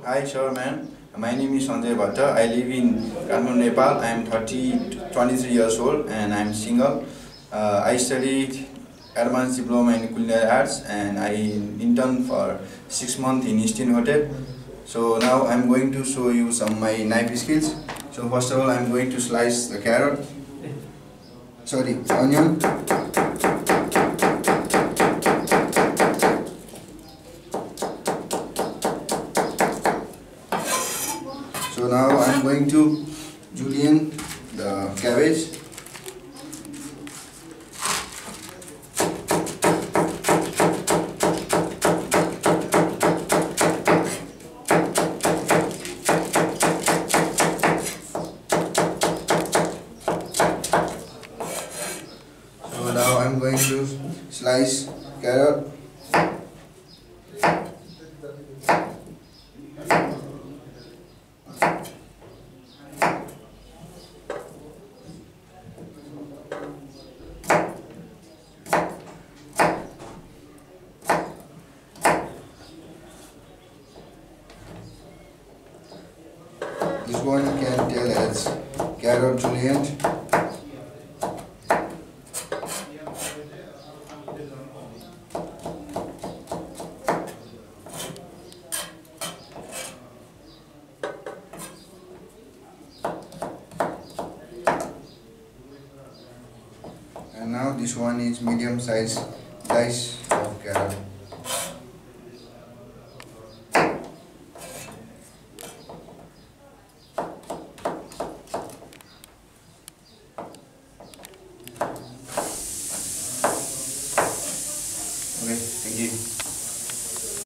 Hi, sure, man. My name is Sanjay Bhatta. I live in Kathmandu, Nepal. I am 23 years old and I am single. I studied advanced diploma in culinary arts and I interned for 6 months in Eastern Hotel. So now I am going to show you some of my knife skills. So first of all, I am going to slice the carrot. Sorry, onion. So now I am going to julienne the cabbage. So now I am going to slice carrot. This one you can tell as carrot julienne. And now this one is medium size dice of carrot.